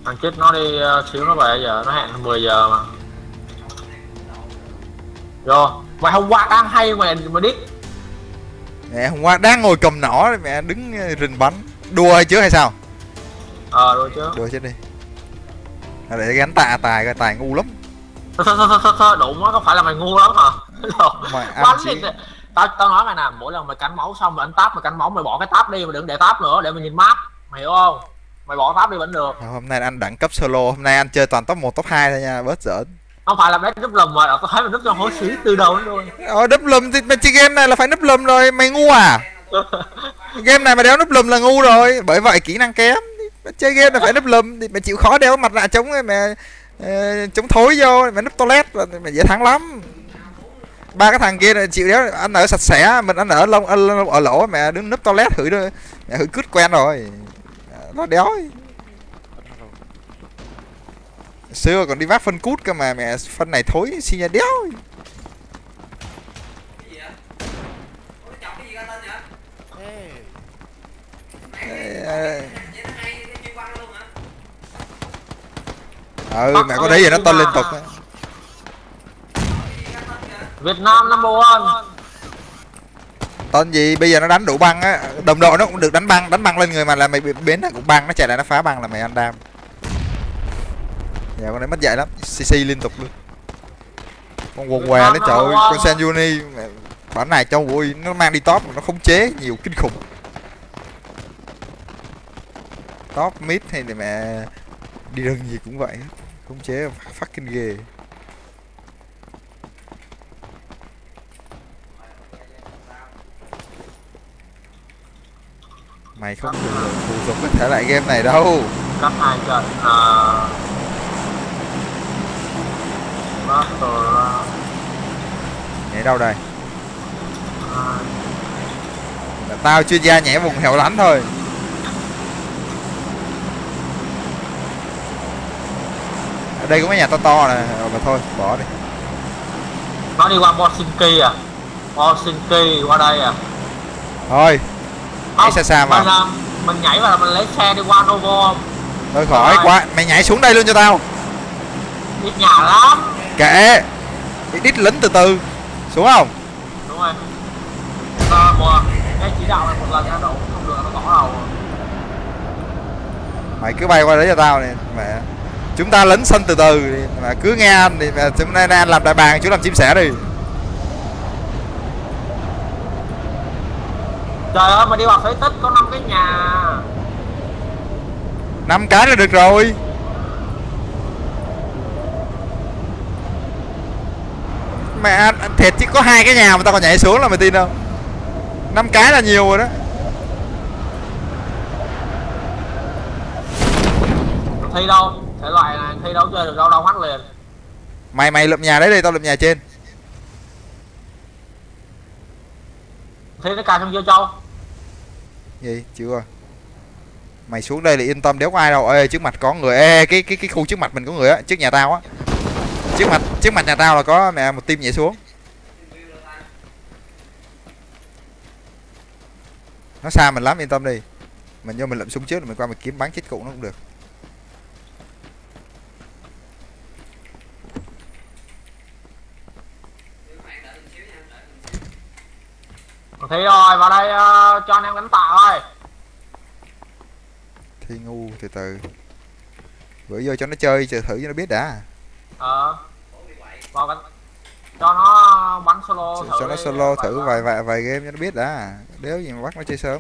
Thằng chết nó đi xíu nó về, giờ nó hẹn 10 giờ mà. Rồi mày hôm qua đang hay mày biết. Mẹ hôm qua đang ngồi cầm nỏ mẹ đứng rình bắn. Đùa hay chứ hay sao? Rồi chứ. Đùa chết đi. Để gắn tài coi, tài ngu lắm. Đụng nó có phải là mày ngu lắm hả? Mày Bắn chỉ... đi. Tao nói mày nè, mỗi lần mày cắn máu xong mày đánh tab, mày cắn máu mày bỏ cái tab đi, mày đừng để tab nữa để mày nhìn map, mày hiểu không? Mày bỏ tab đi vẫn được. Hôm nay anh đẳng cấp solo, hôm nay anh chơi toàn top 1 top 2 thôi nha, bớt giỡn. Không phải là bé núp lùm mà, tao thấy mày núp cho hối xí từ đầu đến đuôi. Núp lùm thì mày chơi game này là phải núp lùm rồi, mày ngu à? Game này mà đéo núp lùm là ngu rồi, bởi vậy kỹ năng kém. Chơi game là phải núp lùm thì mày chịu khó đeo mặt nạ chống mày chống thối vô, mày núp toilet là mày dễ thắng lắm. Ba cái thằng kia là chịu đéo ăn ở sạch sẽ, mình ăn ở lông ở lỗ, mẹ đứng núp toilet hửi thôi, mẹ hửi cứt quen rồi, nó đéo. Xưa còn đi vác phân cút cơ mà mẹ phân này thối xi nhà đéo. Mẹ có đấy giờ nó tên liên tục. Việt Nam number one. Tên gì bây giờ nó đánh đủ băng á, đồng đội nó cũng được đánh băng lên người mà là mày bị biến nó cũng băng, nó chạy lại nó phá băng là mày ăn đam. Dạ con đấy mất dạy lắm, CC liên tục luôn. Con quần què nó trời ơi, con Senjuni bản này cho vui, nó mang đi top mà nó không chế nhiều kinh khủng. Top mid hay là mẹ đi rừng gì cũng vậy, không chế fucking ghê. Mày không phụ thuộc cái thể loại game này đâu. Cắt 2 trận nhảy đâu đây? Là tao chuyên gia nhảy vùng hẻo lánh thôi. Ở đây có mấy nhà to to nè, mà thôi bỏ đi. Nó đi qua Bosinki à? Bosinki qua đây à? Thôi nhảy xa xa mà. Mình nhảy vào là mình lấy xe đi qua Novo không? Thôi khỏi quá, mày nhảy xuống đây luôn cho tao. Ít nhà lắm. Kệ, đít lính từ từ xuống không? Đúng rồi. Cái chỉ đạo này một lần ra độ không được nó bỏ đầu. Mày cứ bay qua đấy cho tao này mẹ. Chúng ta lính sân từ từ mà cứ nghe anh thì mà chúng nay anh làm đại bàng, chú làm chim sẻ đi. Trời ơi mà đi vào phế tích có 5 cái nhà. 5 cái là được rồi. Mẹ thiệt chứ có 2 cái nhà mà tao còn nhảy xuống là mày tin không? 5 cái là nhiều rồi đó. Thi đâu? Thể loại này thi đấu chơi được đâu mắt liền. Mày lụm nhà đấy đi, tao lụm nhà trên. Thi nó cài trong vô châu. Gì? Chưa. Mày xuống đây là yên tâm, đéo có ai đâu. Ê trước mặt có người. Ê cái khu trước mặt mình có người á, trước nhà tao á. Trước mặt nhà tao là có mẹ một team nhảy xuống. Nó xa mình lắm, yên tâm đi. Mình vô mình lụm súng trước rồi mình qua mình kiếm bắn chết cụ nó cũng được. Thi rồi vào đây cho anh em đánh tạo thôi. Thi ngu từ từ. Gửi vô cho nó chơi chờ thử cho nó biết đã. Vào cho nó bắn solo thử. Cho nó solo thử vài game cho nó biết đã. Đéo gì mà bắt nó chơi sớm.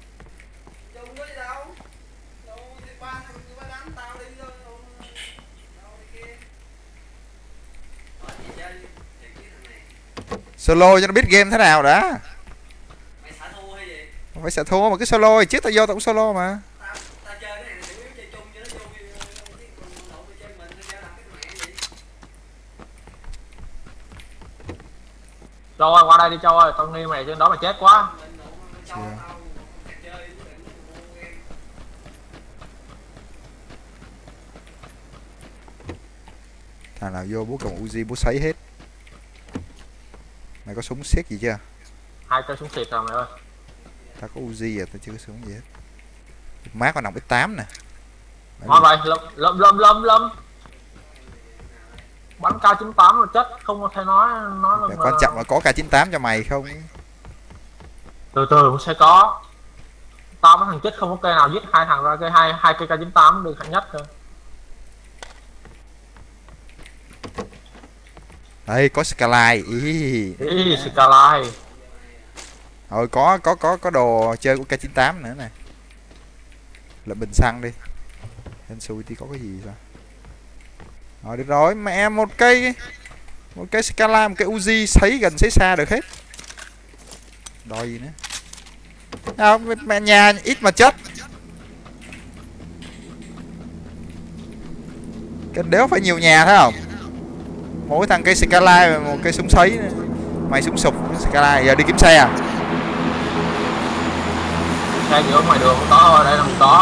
Solo cho nó biết game thế nào đã. Mày sợ thua hay gì? Không phải sợ thua mà cứ solo, trước tao vô tao cũng solo mà. Tao chơi cái này chủ yếu chơi chung cho nó vui, đậu chơi mình tao làm cái mẹ gì. Châu ơi qua đây đi Châu ơi, tao nghi mày trên đó mày chết quá. Thằng nào vô bố cầm Uzi bố sấy hết. Mày có súng siết gì chưa? 2 cây súng xịt rồi mày ơi. Tao có Uzi à, tao chưa có súng gì hết. Má con nòng X8 nè. Thôi vậy lâm bắn K98 là chết, không có thể nói là quan trọng là có K98 cho mày không. từ cũng sẽ có. Tao mấy thằng chết không có cây nào giết hai thằng ra cây hai cây K98 được hạng nhất thôi. Đây có Skyline. Ý Skyline. Rồi có đồ chơi của K98 nữa nè. Là bình xăng đi. Hên xui thì có cái gì sao? Rồi được rồi, mẹ một cây Skyline, một cái Uzi sấy gần sấy xa được hết. Đòi gì nữa? Không, mẹ nhà ít mà chết. Cái đéo phải nhiều nhà thấy không? Mỗi thằng cây Skyline và một cây súng sấy nữa. Mày súng sụp Skyline, giờ đi kiếm xe à? Xe giữa ngoài đường có thôi, đây là mình có.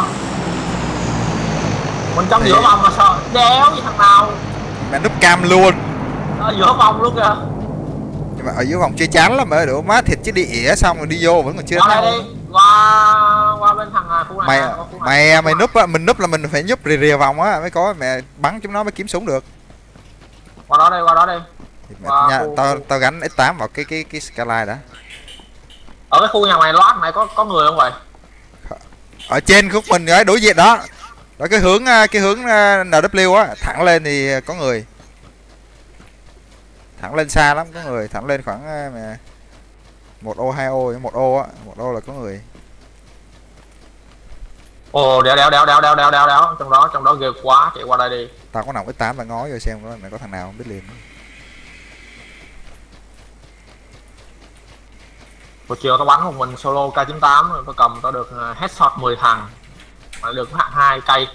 Mình trong giữa vòng mà sợ đéo gì thằng nào. Mẹ núp cam luôn. Ở giữa vòng luôn kìa. Nhưng mà ở giữa vòng chơi chán lắm mà, đủ má thịt chứ đi ỉa xong rồi đi vô vẫn còn chưa. Qua đây đi, qua bên thằng khu Mày này. mày núp á, mình núp là mình phải nhúp rìa vòng á mới có mẹ bắn chúng nó mới kiếm súng được. Qua đó đi. Tao gắn S8 vào cái Skyline đã. Ở cái khu nhà mày loát này có người không vậy? Ở trên khúc mình ấy đối diện đó. Đó cái hướng NW á, thẳng lên thì có người. Thẳng lên xa lắm có người, thẳng lên khoảng 1 ô 2 ô, 1 ô á, 1 ô là có người. Ồ đéo trong đó ghê quá, chạy qua đây đi. Tao có nòng S8 tao ngó vô xem mày có thằng nào không biết liền. Buổi chiều tao bắn một mình solo K98, tao cầm tao được headshot 10 thằng. Mà được hạng 2 cây.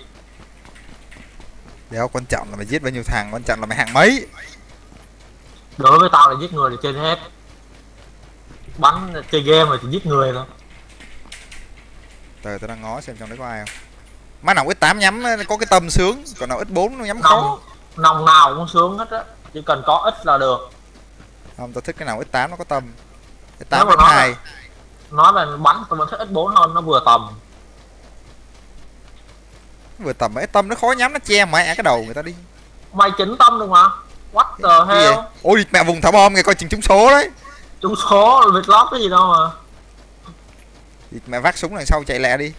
Đéo quan trọng là mày giết bao nhiêu thằng, quan trọng là mày hạng mấy. Đối với tao là giết người thì trên hết. Bắn chơi game rồi thì giết người thôi. Tao đang ngó xem trong đấy có ai không. Má nòng S8 nhắm có cái tầm sướng, còn nào S4 nó nhắm khó. Nòng nào cũng sướng hết á, chỉ cần có ít là được. Không, tao thích cái nào S8 nó có tầm. S8 S2. Nói về bắn tao vẫn thích S4 hơn, nó vừa tầm. Vừa tầm ấy tâm nó khó nhắm, nó che mẹ cái đầu người ta đi. Mày chỉnh tâm được mà. What the hell? Ôi mẹ vùng thả bom kìa, coi chừng trúng số đấy. Trúng số việc lót cái gì đâu mà. Mẹ vác súng đằng sau chạy lẹ đi.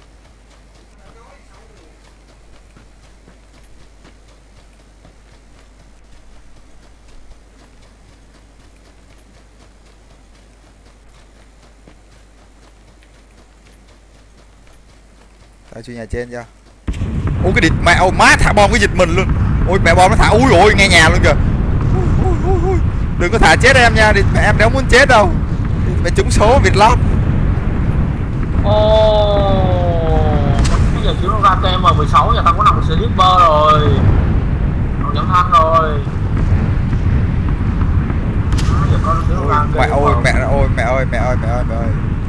Tao chui nhà trên cho. Ôi cái địt mẹ, ôi má thả bom cái giật mình luôn. Ôi mẹ bom nó thả, ui ôi nghe nhà luôn kìa. Đừng có thả chết em nha, địt mẹ em đéo muốn chết đâu. Mẹ trúng số Việt lót. Bây giờ kiếm ra cây M16 nhà tao có nằm một slipper rồi. Còn giảm thanh rồi. Giờ có mẹ ơi mẹ ơi.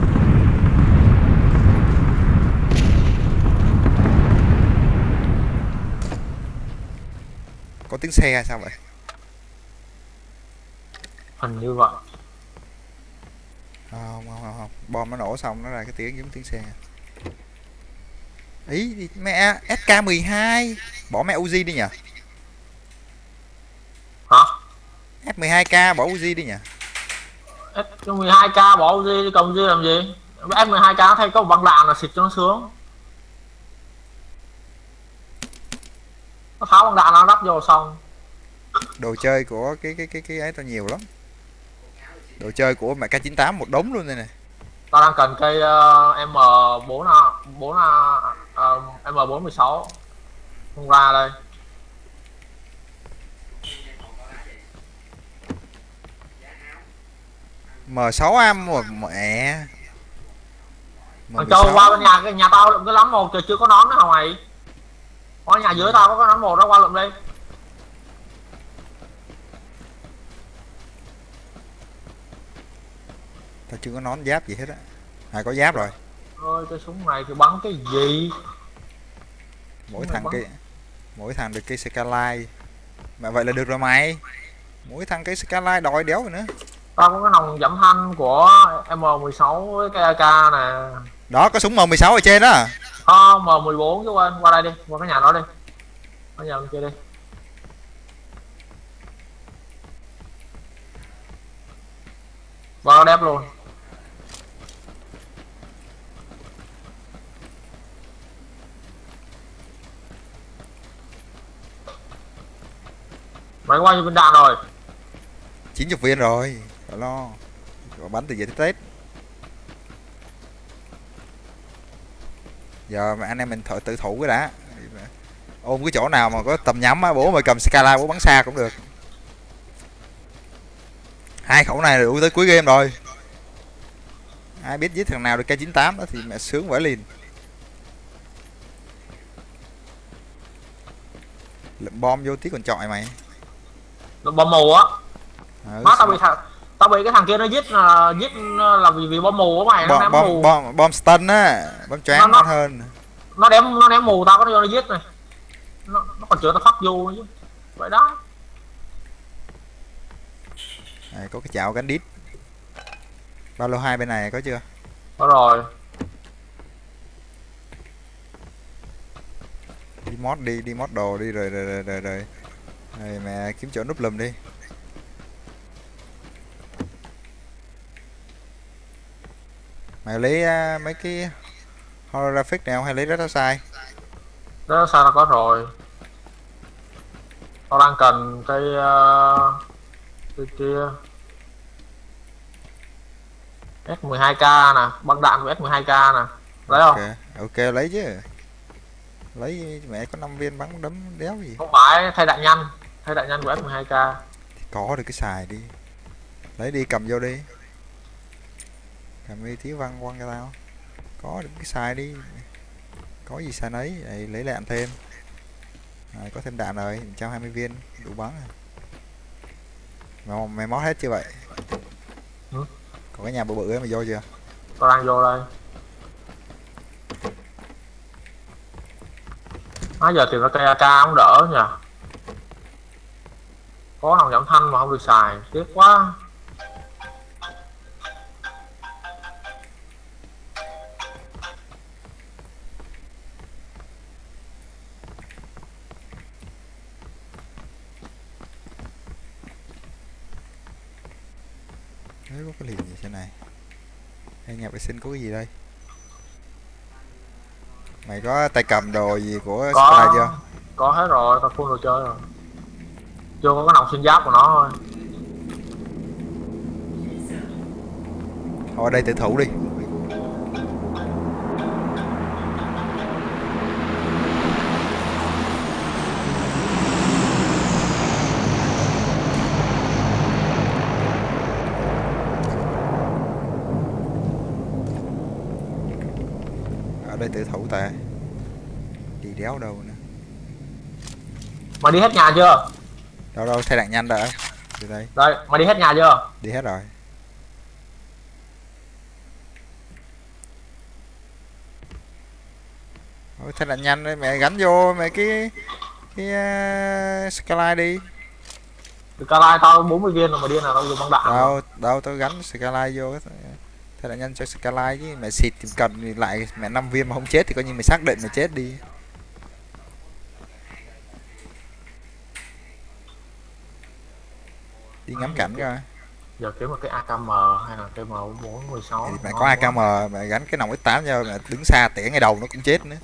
Có tiếng xe hay sao vậy? Hình như vậy. Không. Bom nó nổ xong nó ra cái tiếng giống tiếng xe. Ý mẹ SK12. Bỏ mẹ Uzi đi nhỉ? Hả? F12K bỏ Uzi đi nhỉ? F12K bỏ Uzi đi, cầm Uzi làm gì? F12K thay có một băng đạn là xịt cho nó sướng. Nó tháo băng đạn nó đắp vô xong. Đồ chơi của cái ấy tao nhiều lắm. Đồ chơi của mẹ K98 một đống luôn đây này. Tao đang cần cây M416 không ra đây. M6am một mẹ. Thằng Châu qua bên nhà tao lượm cái lắm một trời, chưa có nón nữa hả mày? Qua nhà dưới tao có nón một đó, qua lượm đi. Tao chưa có nón giáp gì hết á. Có giáp rồi. Ơi cái súng này thì bắn cái gì? Mỗi thằng được cây Skyline. Mà vậy là được rồi mày. Mỗi thằng cây Skyline đòi đéo rồi nữa. Tao có cái nòng giảm thanh của M16 với cái AK nè. Đó có súng M16 ở trên đó. Không, M14 chứ quên, qua đây đi, qua cái nhà đó đi. Qua nhà bên kia đi. Vào đẹp luôn. Mày qua như viên đạn rồi. 90 viên rồi, phải lo. Có bắn từ giờ tới Tết. Giờ mà anh em mình tự thủ cái đã. Ôm cái chỗ nào mà có tầm nhắm á, bố mày cầm Skyline bố bắn xa cũng được. Hai khẩu này là đủ tới cuối game rồi. Ai biết giết thằng nào được K98 đó thì mẹ sướng vãi liền. Lượm bom vô tí còn chọi mày. Bom mù á. Má Ừ, tao bị cái thằng kia nó giết là vì bom mù á mày, nó ném mù. bom stun á, bom choáng ngon hơn. Nó ném mù tao có nó giết này. Nó còn chữa tao phát vô chứ. Vậy đó. Này, có cái chảo gắn đít. Ba lô 2 bên này có chưa? Có rồi. Đi mod đồ đi rồi. Này mẹ kiếm chỗ núp lùm đi. Mày lấy mấy cái holographic nào hay lấy rất sai? Đó sao tao có rồi. Tao đang cần cái kia. S12K nè, băng đạn của S12K nè. Lấy không? Ok lấy chứ. Lấy mẹ có 5 viên bắn đấm đéo gì. Không phải thay đạn nhanh của S12K. Thì có được cái xài đi. Lấy đi cầm vô đi. Cầm đi tí quăng cho tao. Có được cái xài đi. Có gì xài nấy, đây, lấy đạn thêm. Rồi, có thêm đạn rồi, 120 viên đủ bắn rồi. Mày mót hết chưa vậy? Ừ? Còn cái nhà bự bự ấy mày vô chưa? Tao đang vô đây. Giờ tìm ra cây AK cũng đỡ nhỉ. Có thằng giảm thanh mà không được xài, tiếc quá. Đấy, có cái liền gì trên này? Hay nhà vệ sinh có cái gì đây? Mày có tay cầm đồ gì của Sky chưa? Có hết rồi, tao full đồ chơi rồi. Chưa có cái nòng xuyên giáp của nó thôi. Thôi ở đây tự thủ đi. Ở đây tự thủ ta. Đi đéo đâu nữa. Mày đi hết nhà chưa? Đâu thay đạn nhanh đã. Từ đây. Đây, mày đi hết nhà chưa? Đi hết rồi. Thôi thay đạn nhanh đấy, mẹ gắn vô mẹ cái Skyline đi. Từ Skyline tao 40 viên rồi mà điên nào tao dùng băng đạn. Đâu tao gắn Skyline vô thay đạn nhanh cho Skyline chứ mẹ xịt thì cần lại mẹ 5 viên mà không chết thì coi như mày xác định mày chết đi. Đi ngắm cảnh coi. Giờ kiếm một cái AKM hay là cái M416. Thì mẹ có AKM mẹ gắn cái nòng X8 cho mẹ đứng xa tỉa ngay đầu nó cũng chết nữa.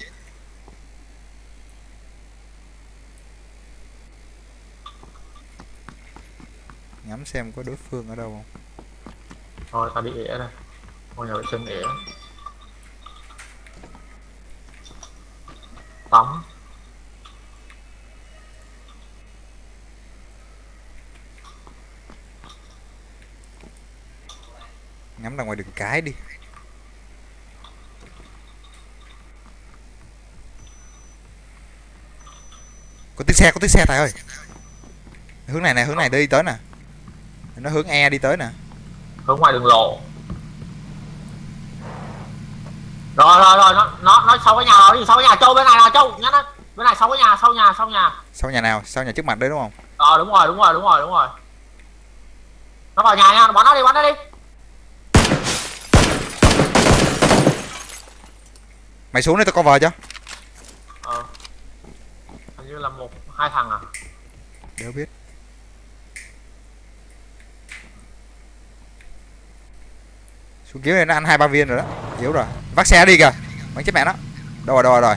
Ngắm xem có đối phương ở đâu không. Thôi tao đi ỉa đây. Ngôi nhà vệ sinh ỉa. Tắm. Ngắm ra ngoài đường cái đi. Có tiếng xe thầy ơi. Hướng này đi tới nè. Nó hướng E đi tới nè. Hướng ngoài đường lộ. Rồi nó sau cái nhà rồi, sau cái nhà Châu bên này là Châu nhá, nó bên này sau cái nhà, sau nhà. Sau nhà nào? Sau nhà trước mặt đấy đúng không? Đúng rồi. Nó vào nhà nha, bắn nó đi. Mày xuống đây tao cover cho. Hình như là 1-2 thằng à. Đéo biết. Xuống kiếm này nó ăn 2-3 viên rồi đó. Yếu rồi. Vác xe đi kìa. Bắn chết mẹ nó. Đâu rồi.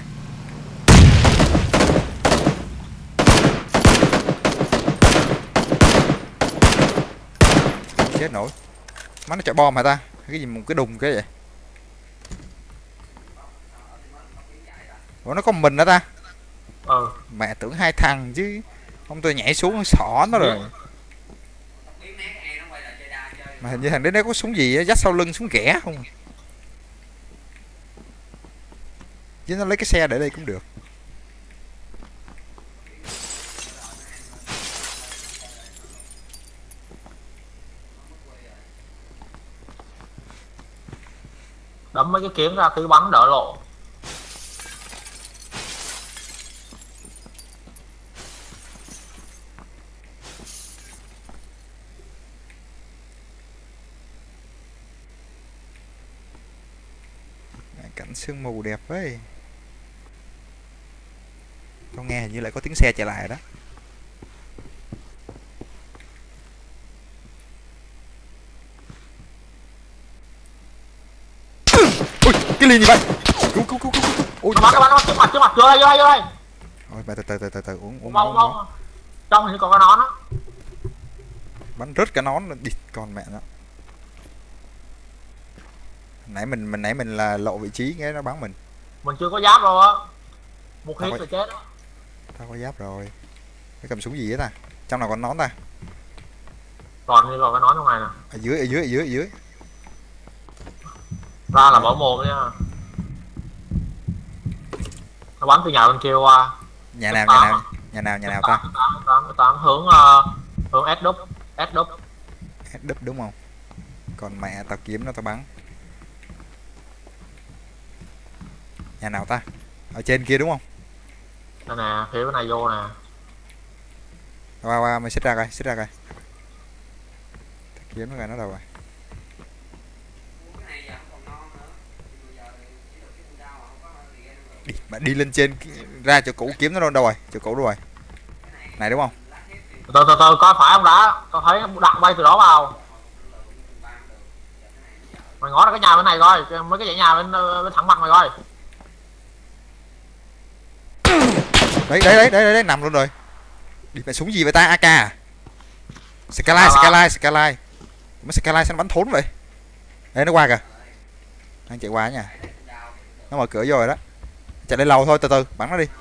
Chết nổi. Má nó chạy bom hả ta? Cái gì một cái đùng cái vậy? Ủa nó có một mình đó ta? Mẹ tưởng 2 thằng chứ. Không tôi nhảy xuống xỏ nó rồi. Mà hình như thằng đấy nó có súng gì á, dắt sau lưng súng ghẻ không? Chứ nó lấy cái xe để đây cũng được. Đấm mấy cái kiếm ra tư bắn đỡ lộ. Cảnh sương mù đẹp ấy. Tao nghe hình như lại có tiếng xe chạy lại rồi đó. Ui, cái ly gì vậy? Cứu. Ui, Nó bắn trước mặt vô đây. Thôi bà từ uống Mau. Trong hình như còn cái nón á. Bắn rớt cả nón đi con mẹ nó. Nãy mình là lộ vị trí nghe nó bắn mình. Mình chưa có giáp đâu á. Một hit rồi chết đó. Tao có giáp rồi. Cái cầm súng gì á ta? Trong nào còn nón ta? Còn cái nón trong này nè. Ở dưới. Ra là bỏ mồm nha. Nó bắn từ nhà bên kia qua. Nhà nào ta? 8 hướng S đúp. Đúng không? Còn mẹ tao kiếm nó tao bắn. Nhà nào ta? Ở trên kia đúng không? Đây nè, phía bên này vô nè. Qua mày xích ra coi. Kiếm nó ra nó đâu rồi? Đi lên trên ra chỗ cũ kiếm nó đâu rồi? Chỗ cũ rồi. Này đúng không? Từ coi phải không đã? Tao thấy đặt bay từ đó vào. Mày ngó ra cái nhà bên này coi, mấy cái dãy nhà bên thẳng mặt mày coi. Đấy nằm luôn rồi. Đi mày súng gì vậy ta? AK à? Skyline. Mấy Skyline sao nó bắn thốn vậy? Đấy nó qua kìa. Đang chạy qua nha. Nó mở cửa vô rồi đó. Chạy lên lầu thôi, từ bắn nó đi.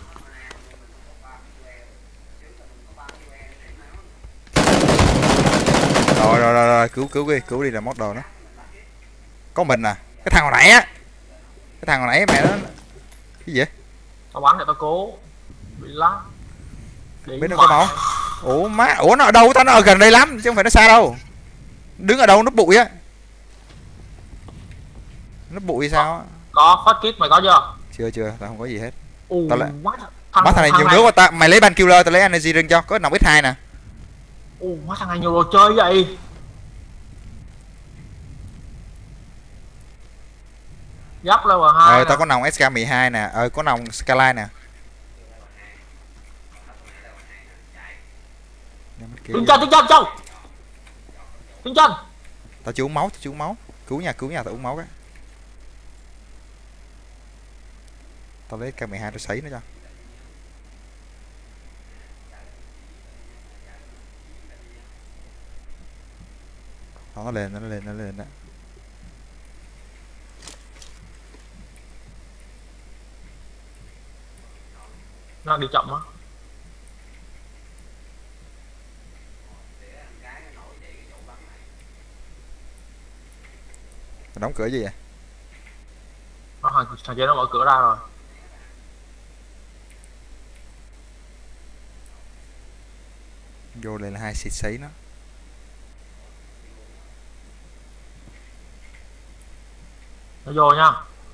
Rồi cứu đi là mót đồ nó. Có mình à? Cái thằng hồi nãy mẹ nó cái gì vậy? Tao bắn để tao cố. Bị lắm. Bên nó có máu. Ủa nó ở đâu ta? Nó ở gần đây lắm chứ không phải nó xa đâu. Đứng ở đâu núp bụi á. Núp bụi sao á? Có first kit mày có chưa? Chưa, tao không có gì hết. Tao lại bắt thằng này nhiều nước qua mày lấy ban killer, tao lấy energy drink cho, có nòng X2 nè. Má thằng này nhiều đồ chơi vậy. Giáp level 2. Tao có nòng SK12 nè, có nòng Skyline nè. Tiến chân. Tao chưa uống máu. Cứu nhà, tao uống máu cái. Tao lấy K12 tao sấy nó cho. Nó lên đó. Nó đi chậm á. Đóng cửa gì vậy? Thằng kia nó mở cửa ra rồi. Vô đây là 2 xịt sấy nó. Nó vô nha.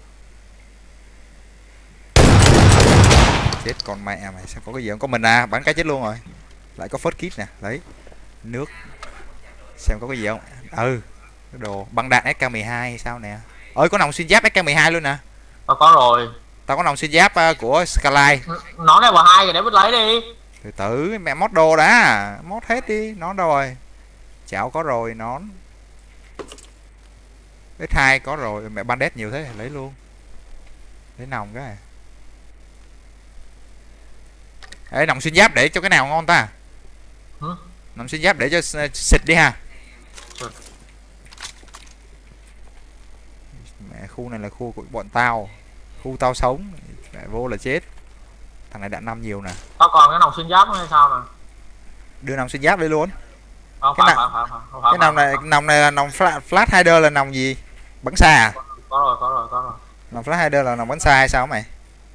Chết con mẹ mày, sao có cái gì không? Có mình à, bắn cái chết luôn rồi. Lại có first kit nè, lấy nước. Xem có cái gì không? Cái đồ băng đạn SK12 hay sao nè. Ơi có nòng xuyên giáp SK12 luôn nè. Tao có rồi. Tao có nòng xuyên giáp của Skyline. Nó này vào 2 rồi để mình lấy đi. Từ từ mẹ mod đồ đã, mod hết đi. Nón đâu rồi? Chảo có rồi, nón S2 có rồi. Mẹ bandit nhiều thế lấy luôn. Lấy nòng cái. Ê, nòng xuyên giáp để cho cái nào ngon ta? Nòng xuyên giáp để cho xịt đi ha. Mẹ khu này là khu của bọn tao. Khu tao sống. Mẹ vô là chết. Thằng này đạn 5 nhiều nè. Tao còn cái nòng xuyên giáp hay sao nè? Đưa nòng xuyên giáp đi luôn. Không, Cái phải, cái nòng này là nòng flash hider là nòng gì? Bắn xa à? Có rồi. Nòng flash hider là nòng bắn xa hay sao mày?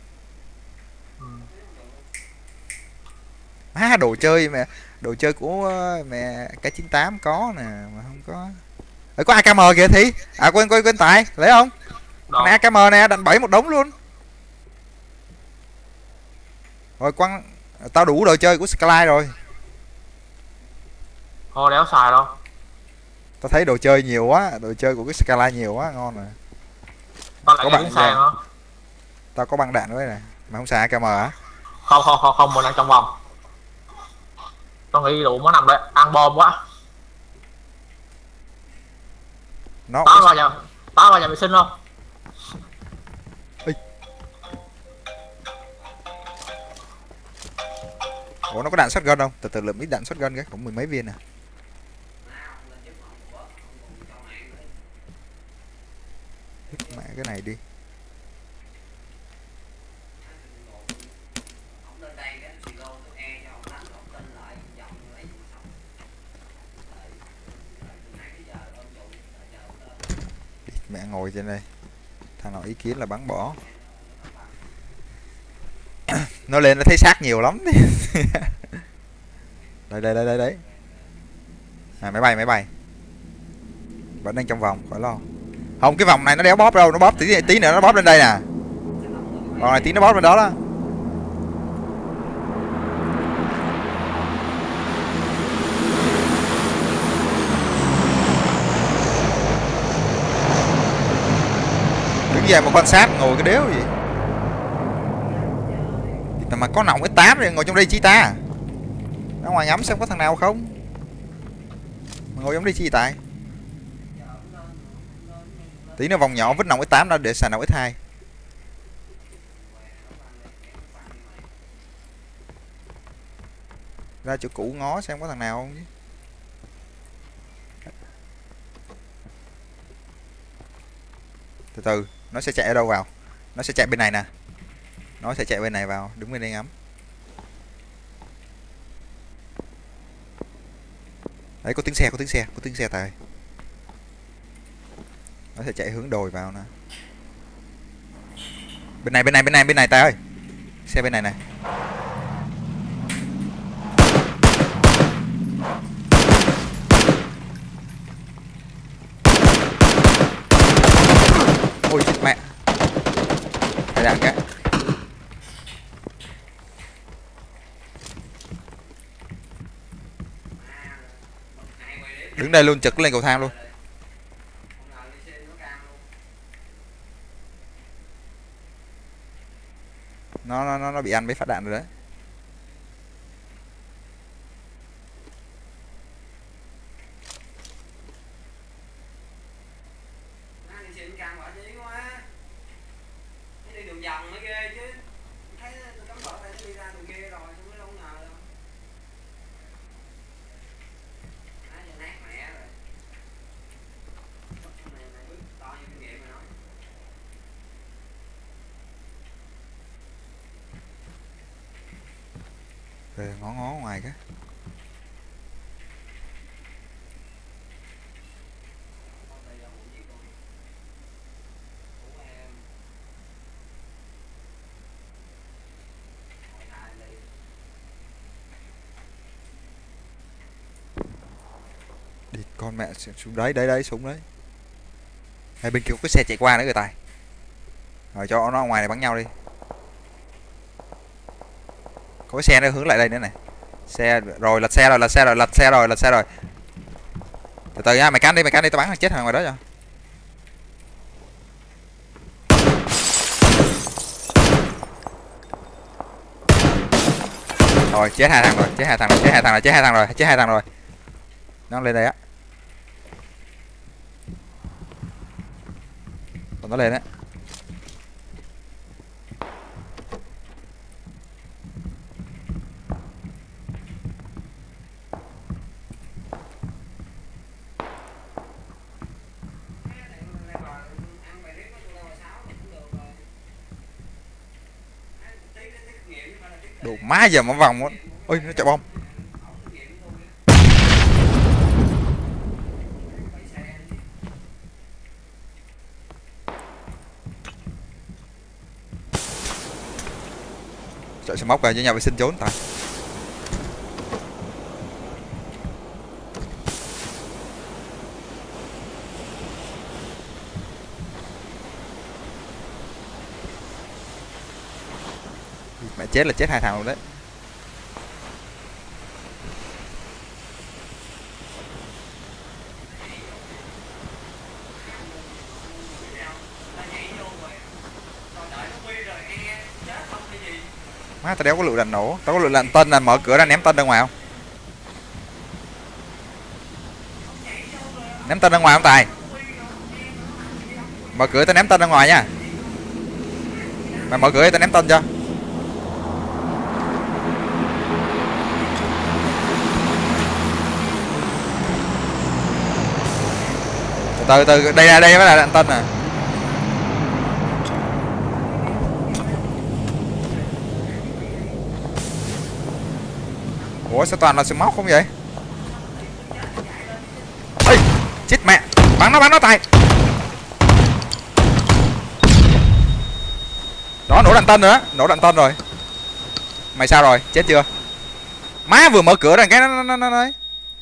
Má đồ chơi mẹ, đồ chơi của mẹ cái 98 có nè mà không có. Có AKM kìa Thi. À quên Tài, lấy không? Này AKM nè, đạn 7 một đống luôn. Rồi quăng, tao đủ đồ chơi của Skyline rồi. Thôi đéo xài đâu. Tao thấy đồ chơi nhiều quá, đồ chơi của cái Skyline nhiều quá, ngon rồi. Tao lại cái sàn đó. Tao có băng đạn với này. Mà không xài AKM hả? Không, mình đang trong vòng. Tao nghĩ đủ nó nằm đấy, ăn bom quá. Nó tao vào nhà vệ sinh không? Ủa nó có đạn shotgun không? Từ từ lượm ít đạn shotgun cái, cũng mười mấy viên à. Mẹ cái này đi. Mẹ ngồi trên đây. Thằng nào ý kiến là bắn bỏ. Nó lên nó thấy xác nhiều lắm. Đây. À, máy bay. Vẫn đang trong vòng, khỏi lo. Không, cái vòng này nó đéo bóp đâu, nó bóp tí nữa nó bóp lên đây nè. Vòng này tí nó bóp lên đó đó. Đứng về mà quan sát ngồi cái đéo gì. Mà có nòng S8 rồi ngồi trong đây chi ta? Ra ngoài ngắm xem có thằng nào không. Mà ngồi trong đây chi tại? Tí nữa vòng nhỏ vứt nòng S8 ra để xài nòng S2. Ra chỗ cũ ngó xem có thằng nào không chứ. Từ từ, nó sẽ chạy ở đâu vào? Nó sẽ chạy bên này nè. Nó sẽ chạy bên này vào, đứng bên đây ngắm. Đấy có tiếng xe Tài. Nó sẽ chạy hướng đồi vào nè. Bên này Tài ơi. Xe bên này này. Ôi chết mẹ. Phải đạn cái. Đứng đây luôn, trực lên cầu thang luôn. Nó bị ăn mấy phát đạn rồi đấy. Rồi ngó ngoài cái. Đi con mẹ xuống đấy súng đấy. Hay bên kia có cái xe chạy qua nữa người Tài. Rồi cho nó ngoài này bắn nhau đi. Có cái xe nó hướng lại đây nữa này. Xe rồi, lật xe rồi. Từ từ nha, mày canh đi tao bắn chết thằng ngoài đó cho. Rồi chết hai thằng rồi, chết hai thằng rồi, chết hai thằng rồi, chết hai thằng rồi, chết hai thằng rồi. Nó lên đây á. Còn nó lên á. Đồ má giờ mà vòng á. Ôi nó chạy bom. Chạy xe móc ra với nhau vệ sinh trốn tại. Mẹ chết là chết hai thằng luôn đấy. Má tao đéo có lựu đạn nổ, tao có lựu đạn tân là mở cửa ra ném tân ra ngoài không? Ném tân ra ngoài không Tài? Mở cửa tao ném tân ra ngoài nha. Mày mở cửa tao ném tân cho. Từ từ đây mới là đạn tân nè. Ủa sao toàn là súng móc không vậy? Ê, chết mẹ. Bắn nó Tài. Đó nổ đạn tân nữa, nổ đạn tân rồi. Mày sao rồi? Chết chưa? Má vừa mở cửa ra cái nó đấy.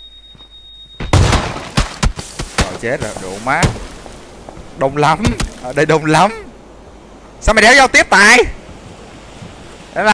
Rồi chết rồi, độ má. Đông lắm, ở đây đông lắm. Sao mày đéo giao tiếp Tài?